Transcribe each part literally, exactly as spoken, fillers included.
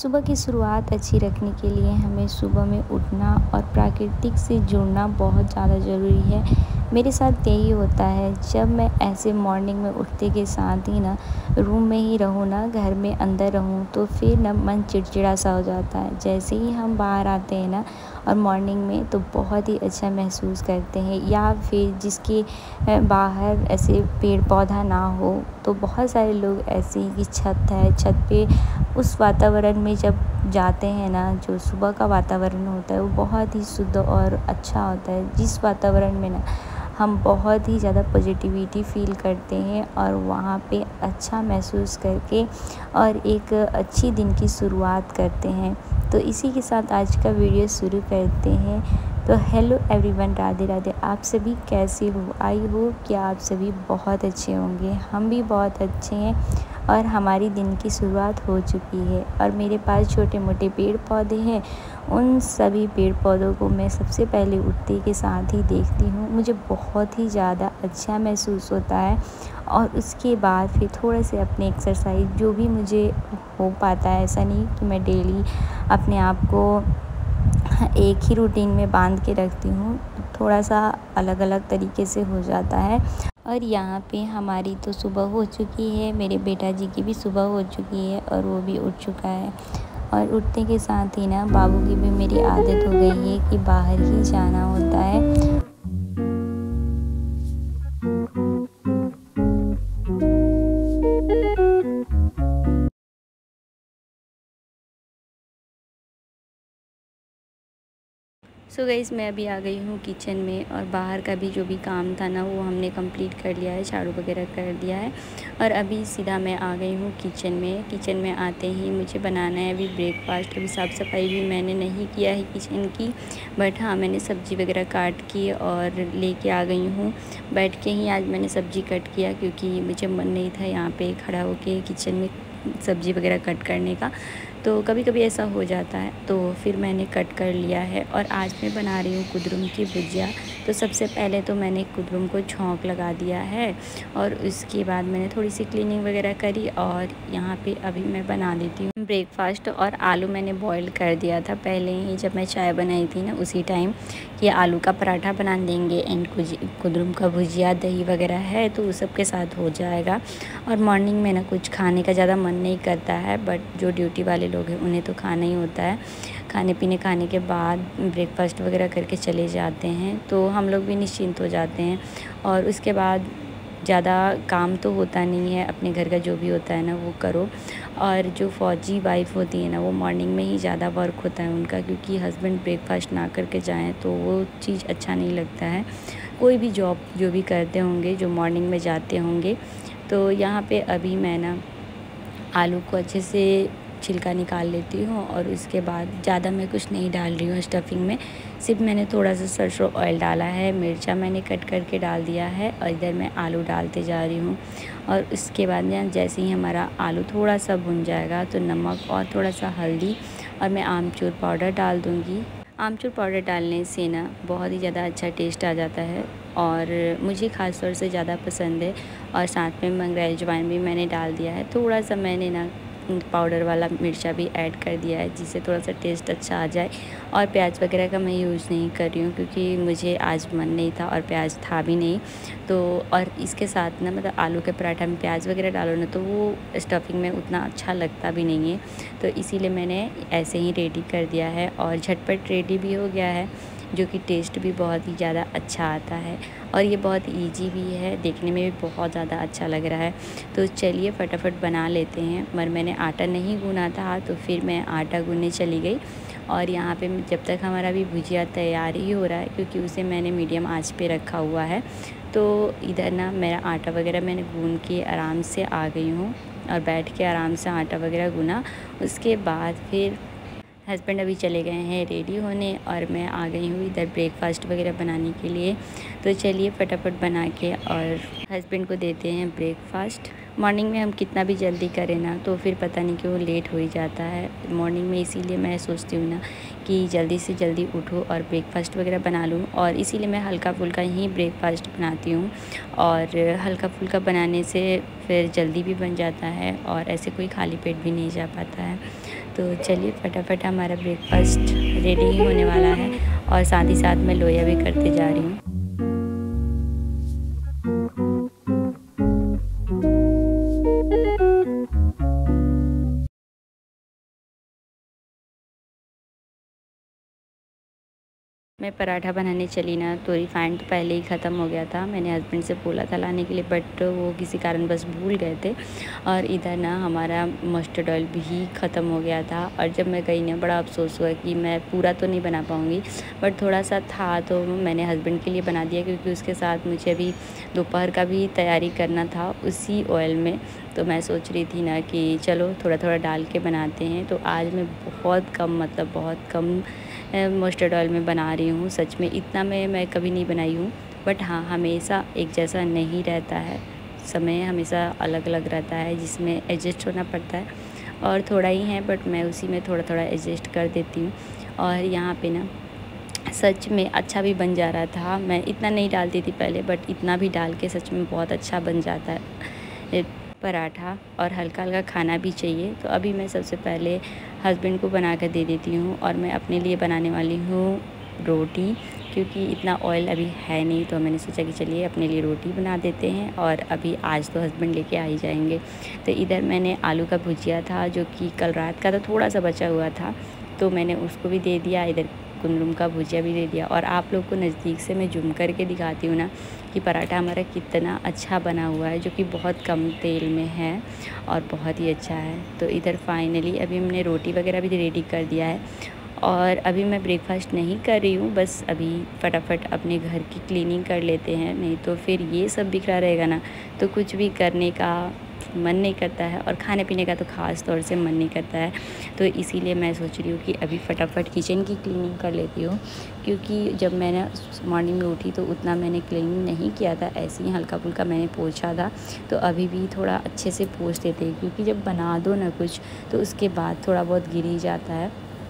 सुबह की शुरुआत अच्छी रखने के लिए हमें सुबह में उठना और प्राकृतिक से जुड़ना बहुत ज़्यादा ज़रूरी है। मेरे साथ यही होता है, जब मैं ऐसे मॉर्निंग में उठते के साथ ही ना रूम में ही रहूँ ना, घर में अंदर रहूँ, तो फिर ना मन चिड़चिड़ा सा हो जाता है। जैसे ही हम बाहर आते हैं ना और मॉर्निंग में, तो बहुत ही अच्छा महसूस करते हैं। या फिर जिसके अ, बाहर ऐसे पेड़ पौधा ना हो, तो बहुत सारे लोग ऐसे ही कि छत है, छत पे उस वातावरण में जब जाते हैं ना, जो सुबह का वातावरण होता है वो बहुत ही शुद्ध और अच्छा होता है। जिस वातावरण में ना हम बहुत ही ज़्यादा पॉजिटिविटी फ़ील करते हैं और वहाँ पे अच्छा महसूस करके और एक अच्छी दिन की शुरुआत करते हैं। तो इसी के साथ आज का वीडियो शुरू करते हैं। तो हेलो एवरीवन, राधे राधे। आप सभी कैसे हो? आई होप कि आप सभी बहुत अच्छे होंगे। हम भी बहुत अच्छे हैं और हमारी दिन की शुरुआत हो चुकी है। और मेरे पास छोटे मोटे पेड़ पौधे हैं, उन सभी पेड़ पौधों को मैं सबसे पहले उठते के साथ ही देखती हूँ। मुझे बहुत ही ज़्यादा अच्छा महसूस होता है और उसके बाद फिर थोड़े से अपने एक्सरसाइज जो भी मुझे हो पाता है। ऐसा नहीं कि मैं डेली अपने आप को एक ही रूटीन में बांध के रखती हूँ, थोड़ा सा अलग अलग तरीके से हो जाता है। और यहाँ पे हमारी तो सुबह हो चुकी है, मेरे बेटा जी की भी सुबह हो चुकी है और वो भी उठ चुका है। और उठने के साथ ही ना बाबू की भी मेरी आदत हो गई है कि बाहर ही जाना होता है। सो so गाइस, मैं अभी आ गई हूँ किचन में और बाहर का भी जो भी काम था ना वो हमने कंप्लीट कर लिया है, झाड़ू वगैरह कर दिया है। और अभी सीधा मैं आ गई हूँ किचन में। किचन में आते ही मुझे बनाना है अभी ब्रेकफास्ट। अभी साफ़ सफाई भी मैंने नहीं किया है किचन की, बट हाँ मैंने सब्ज़ी वगैरह काट की और लेके आ गई हूँ। बैठ के ही आज मैंने सब्ज़ी कट किया, क्योंकि मुझे मन नहीं था यहाँ पर खड़ा होके किचन में सब्ज़ी वगैरह कट करने का। तो कभी कभी ऐसा हो जाता है, तो फिर मैंने कट कर लिया है। और आज मैं बना रही हूँ कुद्रुम की भुजिया। तो सबसे पहले तो मैंने कुद्रुम को छौंक लगा दिया है और उसके बाद मैंने थोड़ी सी क्लीनिंग वगैरह करी और यहाँ पे अभी मैं बना देती हूँ ब्रेकफास्ट। और आलू मैंने बॉईल कर दिया था पहले ही, जब मैं चाय बनाई थी ना उसी टाइम, कि आलू का पराठा बना देंगे एंड कुद्रुम का भुजिया दही वगैरह है तो उस सब के साथ हो जाएगा। और मॉर्निंग में ना कुछ खाने का ज़्यादा मन नहीं करता है, बट जो ड्यूटी वाले लोग हैं उन्हें तो खाना ही होता है। खाने पीने खाने के बाद ब्रेकफास्ट वगैरह करके चले जाते हैं, तो हम लोग भी निश्चिंत हो जाते हैं। और उसके बाद ज़्यादा काम तो होता नहीं है, अपने घर का जो भी होता है ना वो करो। और जो फ़ौजी वाइफ होती है ना, वो मॉर्निंग में ही ज़्यादा वर्क होता है उनका, क्योंकि हस्बैंड ब्रेकफास्ट ना करके जाएँ तो वो चीज़ अच्छा नहीं लगता है। कोई भी जॉब जो भी करते होंगे, जो मॉर्निंग में जाते होंगे। तो यहाँ पे अभी मैं ना आलू को अच्छे से छिलका निकाल लेती हूँ और उसके बाद ज़्यादा मैं कुछ नहीं डाल रही हूँ स्टफिंग में। सिर्फ मैंने थोड़ा सा सरसों ऑयल डाला है, मिर्चा मैंने कट करके डाल दिया है और इधर मैं आलू डालते जा रही हूँ। और उसके बाद ना जैसे ही हमारा आलू थोड़ा सा भुन जाएगा तो नमक और थोड़ा सा हल्दी और मैं आमचूर पाउडर डाल दूँगी। आमचूर पाउडर डालने से ना बहुत ही ज़्यादा अच्छा टेस्ट आ जाता है और मुझे ख़ास तौर से ज़्यादा पसंद है। और साथ में मंगरेल अजवाइन भी मैंने डाल दिया है। थोड़ा सा मैंने ना पाउडर वाला मिर्चा भी ऐड कर दिया है, जिससे थोड़ा सा टेस्ट अच्छा आ जाए। और प्याज वगैरह का मैं यूज़ नहीं कर रही हूँ, क्योंकि मुझे आज मन नहीं था और प्याज था भी नहीं। तो और इसके साथ ना मतलब आलू के पराठा में प्याज वगैरह डालो ना तो वो स्टफिंग में उतना अच्छा लगता भी नहीं है। तो इसीलिए मैंने ऐसे ही रेडी कर दिया है और झटपट रेडी भी हो गया है, जो कि टेस्ट भी बहुत ही ज़्यादा अच्छा आता है। और ये बहुत इजी भी है, देखने में भी बहुत ज़्यादा अच्छा लग रहा है। तो चलिए फटाफट बना लेते हैं। मगर मैंने आटा नहीं गूना था, तो फिर मैं आटा गूनने चली गई। और यहाँ पे जब तक हमारा भी भुजिया तैयार ही हो रहा है, क्योंकि उसे मैंने मीडियम आंच पे रखा हुआ है। तो इधर ना मेरा आटा वगैरह मैंने गून के आराम से आ गई हूँ और बैठ के आराम से आटा वगैरह गूना। उसके बाद फिर हस्बैंड अभी चले गए हैं रेडी होने और मैं आ गई हूँ इधर ब्रेकफास्ट वगैरह बनाने के लिए। तो चलिए फटाफट बना के और हस्बैंड को देते हैं ब्रेकफास्ट। मॉर्निंग में हम कितना भी जल्दी करें ना तो फिर पता नहीं क्यों लेट हो ही जाता है मॉर्निंग में। इसीलिए मैं सोचती हूँ ना कि जल्दी से जल्दी उठूँ और ब्रेकफ़ास्ट वगैरह बना लूँ, और इसीलिए मैं हल्का फुल्का ही ब्रेकफ़ास्ट बनाती हूँ। और हल्का फुल्का बनाने से फिर जल्दी भी बन जाता है और ऐसे कोई खाली पेट भी नहीं जा पाता है। तो चलिए फटाफट हमारा ब्रेकफ़ास्ट रेडी ही होने वाला है, और साथ ही साथ मैं लोया भी करते जा रही हूँ। मैं पराठा बनाने चली ना तो रिफ़ाइंड तो पहले ही ख़त्म हो गया था। मैंने हस्बैंड से बोला था लाने के लिए, बट वो किसी कारण बस भूल गए थे। और इधर ना हमारा मस्टर्ड ऑयल भी ख़त्म हो गया था, और जब मैं गई ना बड़ा अफ़सोस हुआ कि मैं पूरा तो नहीं बना पाऊँगी, बट थोड़ा सा था तो मैंने हस्बैंड के लिए बना दिया, क्योंकि उसके साथ मुझे अभी दोपहर का भी तैयारी करना था उसी ऑयल में। तो मैं सोच रही थी ना कि चलो थोड़ा थोड़ा डाल के बनाते हैं। तो आज मैं बहुत कम मतलब बहुत कम मस्टर्ड ऑयल में बना रही हूँ। सच में इतना मैं मैं कभी नहीं बनाई हूँ, बट हाँ हमेशा एक जैसा नहीं रहता है, समय हमेशा अलग अलग रहता है जिसमें एडजस्ट होना पड़ता है। और थोड़ा ही है बट मैं उसी में थोड़ा थोड़ा एडजस्ट कर देती हूँ। और यहाँ पे ना सच में अच्छा भी बन जा रहा था। मैं इतना नहीं डालती थी पहले, बट इतना भी डाल के सच में बहुत अच्छा बन जाता है पराठा, और हल्का हल्का खाना भी चाहिए। तो अभी मैं सबसे पहले हस्बैंड को बना कर दे देती हूँ, और मैं अपने लिए बनाने वाली हूँ रोटी, क्योंकि इतना ऑयल अभी है नहीं। तो मैंने सोचा कि चलिए अपने लिए रोटी बना देते हैं, और अभी आज तो हस्बैंड लेके आ ही जाएंगे। तो इधर मैंने आलू का भुजिया था जो कि कल रात का तो थोड़ा सा बचा हुआ था, तो मैंने उसको भी दे दिया। इधर कुंदरुम का भुजिया भी दे दिया, और आप लोग को नज़दीक से मैं जूम करके दिखाती हूँ ना कि पराठा हमारा कितना अच्छा बना हुआ है, जो कि बहुत कम तेल में है और बहुत ही अच्छा है। तो इधर फाइनली अभी हमने रोटी वगैरह भी रेडी कर दिया है, और अभी मैं ब्रेकफ़ास्ट नहीं कर रही हूँ, बस अभी फटाफट अपने घर की क्लीनिंग कर लेते हैं, नहीं तो फिर ये सब बिखरा रहेगा ना तो कुछ भी करने का मन नहीं करता है, और खाने पीने का तो ख़ास तौर से मन नहीं करता है। तो इसीलिए मैं सोच रही हूँ कि अभी फटाफट किचन की क्लीनिंग कर लेती हूँ, क्योंकि जब मैंने मॉर्निंग में उठी तो उतना मैंने क्लीनिंग नहीं किया था, ऐसे ही हल्का फुल्का मैंने पोंछा था। तो अभी भी थोड़ा अच्छे से पोंछ देते हैं, क्योंकि जब बना दो ना कुछ तो उसके बाद थोड़ा बहुत गिर ही जाता है।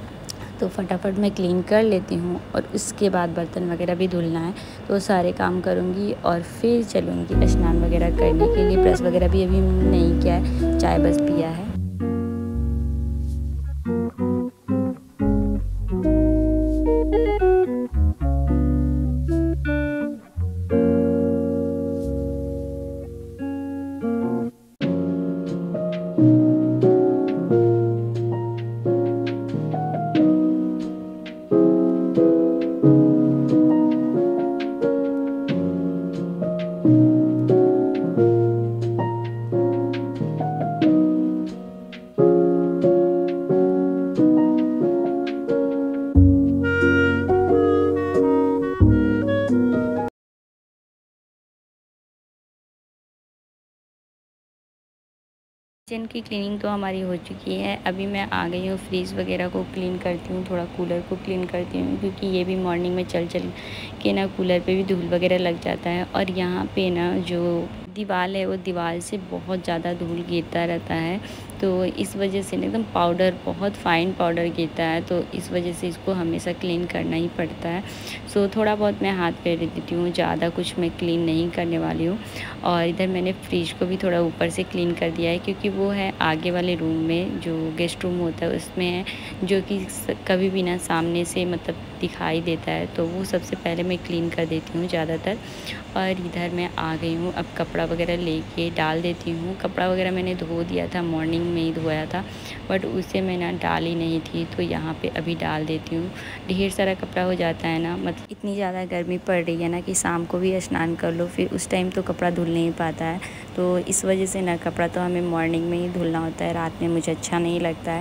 तो फटाफट मैं क्लीन कर लेती हूँ, और उसके बाद बर्तन वगैरह भी धुलना है, तो सारे काम करूँगी और फिर चलूँगी स्नान वगैरह करने के लिए। ब्रश वगैरह भी अभी नहीं किया है, चाय बस पिया है। किचन की क्लीनिंग तो हमारी हो चुकी है। अभी मैं आ गई हूँ फ्रीज़ वगैरह को क्लीन करती हूँ, थोड़ा कूलर को क्लीन करती हूँ, क्योंकि ये भी मॉर्निंग में चल चल के ना कूलर पे भी धूल वगैरह लग जाता है। और यहाँ पे ना जो दीवार है वो दीवार से बहुत ज़्यादा धूल गिरता रहता है, तो इस वजह से ना एकदम पाउडर बहुत फ़ाइन पाउडर गिरता है, तो इस वजह से इसको हमेशा क्लीन करना ही पड़ता है। सो थोड़ा बहुत मैं हाथ फेर देती हूँ, ज़्यादा कुछ मैं क्लीन नहीं करने वाली हूँ। और इधर मैंने फ्रिज को भी थोड़ा ऊपर से क्लीन कर दिया है, क्योंकि वो है आगे वाले रूम में, जो गेस्ट रूम होता है उसमें है, जो कि कभी भी ना सामने से मतलब दिखाई देता है, तो वो सबसे पहले मैं क्लीन कर देती हूँ ज़्यादातर। और इधर मैं आ गई हूँ, अब कपड़ा वगैरह लेके डाल देती हूँ। कपड़ा वगैरह मैंने धो दिया था, मॉर्निंग में ही धोया था, बट उसे मैं ना डाली नहीं थी, तो यहाँ पे अभी डाल देती हूँ। ढेर सारा कपड़ा हो जाता है ना, मतलब इतनी ज़्यादा गर्मी पड़ रही है ना कि शाम को भी स्नान कर लो, फिर उस टाइम तो कपड़ा धुल नहीं पाता है। तो इस वजह से ना कपड़ा तो हमें मॉर्निंग में ही धुलना होता है, रात में मुझे अच्छा नहीं लगता है।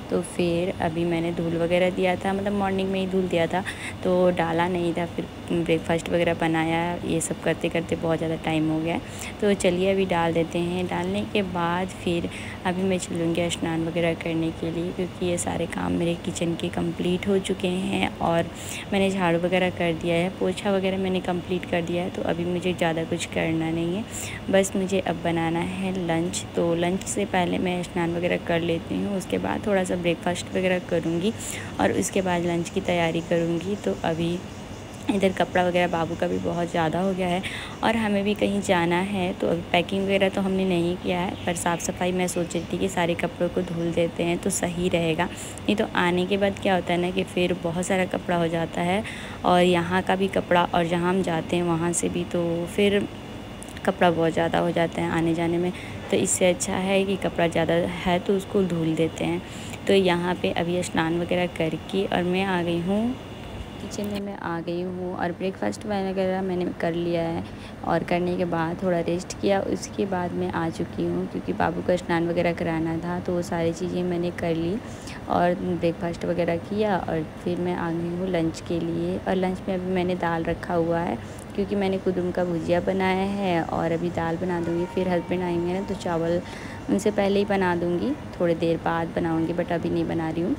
तो फिर अभी मैंने धुल वगैरह दिया था, मतलब मॉर्निंग में ही धुल दिया था, तो डाला नहीं था। फिर ब्रेकफास्ट वगैरह बनाया, ये सब करते करते बहुत ज़्यादा टाइम हो गया। तो चलिए अभी डाल देते हैं। डालने के बाद फिर अभी मैं चलूँगी स्नान वगैरह करने के लिए, क्योंकि ये सारे काम मेरे किचन के कंप्लीट हो चुके हैं और मैंने झाड़ू वगैरह कर दिया है, पोछा वगैरह मैंने कंप्लीट कर दिया है। तो अभी मुझे ज़्यादा कुछ करना नहीं है, बस मुझे अब बनाना है लंच। तो लंच से पहले मैं स्नान वगैरह कर लेती हूँ, उसके बाद थोड़ा सा ब्रेकफास्ट वगैरह करूँगी और उसके बाद लंच की तैयारी करूँगी। तो अभी इधर कपड़ा वगैरह बाबू का भी बहुत ज़्यादा हो गया है और हमें भी कहीं जाना है, तो अभी पैकिंग वगैरह तो हमने नहीं किया है, पर साफ़ सफाई मैं सोच रही थी कि सारे कपड़ों को धुल देते हैं तो सही रहेगा। नहीं तो आने के बाद क्या होता है ना कि फिर बहुत सारा कपड़ा हो जाता है और यहाँ का भी कपड़ा और जहाँ हम जाते हैं वहाँ से भी, तो फिर कपड़ा बहुत ज़्यादा हो जाता है आने जाने में। तो इससे अच्छा है कि कपड़ा ज़्यादा है तो उसको धुल देते हैं। तो यहाँ पे अभी स्नान वगैरह करके और मैं आ गई हूँ किचन में मैं आ गई हूँ और ब्रेकफास्ट वगैरह मैंने कर लिया है और करने के बाद थोड़ा रेस्ट किया। उसके बाद मैं आ चुकी हूँ, क्योंकि बाबू को स्नान वगैरह कराना था, तो वो सारी चीज़ें मैंने कर ली और ब्रेकफास्ट वगैरह किया और फिर मैं आ गई हूँ लंच के लिए। और लंच में अभी मैंने दाल रखा हुआ है, क्योंकि मैंने कुदुम का भुजिया बनाया है और अभी दाल बना दूँगी। फिर हस्बैंड आएंगे ना तो चावल उनसे पहले ही बना दूँगी, थोड़ी देर बाद बनाऊँगी, बट अभी नहीं बना रही हूँ।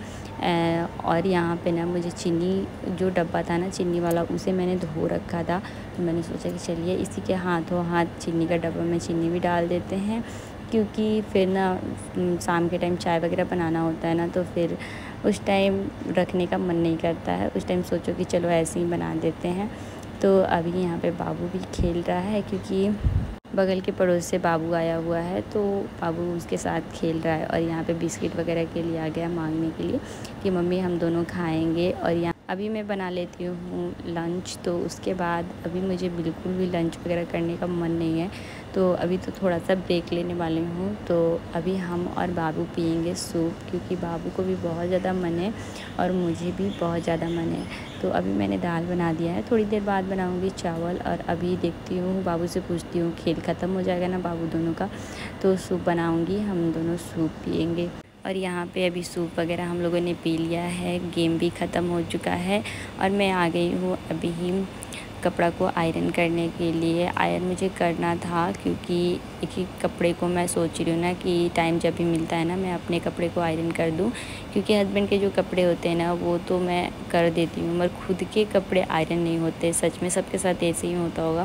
और यहाँ पे ना मुझे चीनी जो डब्बा था ना चीनी वाला, उसे मैंने धो रखा था, तो मैंने सोचा कि चलिए इसी के हाथों हाथ चीनी का डब्बा में चीनी भी डाल देते हैं, क्योंकि फिर ना शाम के टाइम चाय वगैरह बनाना होता है ना, तो फिर उस टाइम रखने का मन नहीं करता है। उस टाइम सोचो कि चलो ऐसे ही बना देते हैं। तो अभी यहाँ पे बाबू भी खेल रहा है, क्योंकि बगल के पड़ोस से बाबू आया हुआ है, तो बाबू उसके साथ खेल रहा है और यहाँ पे बिस्किट वगैरह के लिए आ गया मांगने के लिए कि मम्मी हम दोनों खाएंगे। और यहाँ अभी मैं बना लेती हूँ लंच, तो उसके बाद अभी मुझे बिल्कुल भी लंच वगैरह करने का मन नहीं है, तो अभी तो थोड़ा सा ब्रेक लेने वाली हूँ। तो अभी हम और बाबू पियेंगे सूप, क्योंकि बाबू को भी बहुत ज़्यादा मन है और मुझे भी बहुत ज़्यादा मन है। तो अभी मैंने दाल बना दिया है, थोड़ी देर बाद बनाऊंगी चावल। और अभी देखती हूँ, बाबू से पूछती हूँ, खेल ख़त्म हो जाएगा ना बाबू दोनों का, तो सूप बनाऊंगी, हम दोनों सूप पियेंगे। और यहाँ पे अभी सूप वगैरह हम लोगों ने पी लिया है, गेम भी ख़त्म हो चुका है और मैं आ गई हूँ अभी ही कपड़ा को आयरन करने के लिए। आयरन मुझे करना था, क्योंकि एक ही कपड़े को मैं सोच रही हूँ ना कि टाइम जब भी मिलता है ना मैं अपने कपड़े को आयरन कर दूँ, क्योंकि हस्बैंड के जो कपड़े होते हैं ना वो तो मैं कर देती हूँ, मगर खुद के कपड़े आयरन नहीं होते। सच में सबके साथ ऐसे ही होता होगा।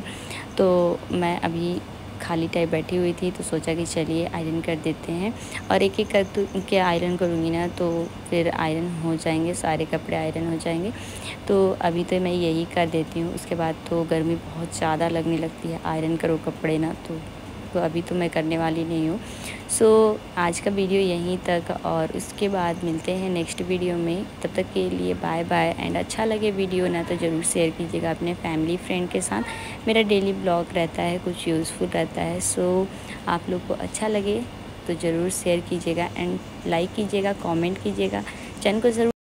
तो मैं अभी खाली टाइप बैठी हुई थी, तो सोचा कि चलिए आयरन कर देते हैं और एक एक कर के आयरन करूँगी ना तो फिर आयरन हो जाएंगे, सारे कपड़े आयरन हो जाएंगे। तो अभी तो मैं यही कर देती हूँ, उसके बाद तो गर्मी बहुत ज़्यादा लगने लगती है, आयरन करो कपड़े ना, तो तो अभी तो मैं करने वाली नहीं हूँ। सो आज का वीडियो यहीं तक और उसके बाद मिलते हैं नेक्स्ट वीडियो में। तब तक के लिए बाय बाय। एंड अच्छा लगे वीडियो ना तो ज़रूर शेयर कीजिएगा अपने फैमिली फ्रेंड के साथ। मेरा डेली ब्लॉग रहता है, कुछ यूज़फुल रहता है, सो आप लोग को अच्छा लगे तो ज़रूर शेयर कीजिएगा एंड लाइक कीजिएगा, कमेंट कीजिएगा, चैनल को ज़रूर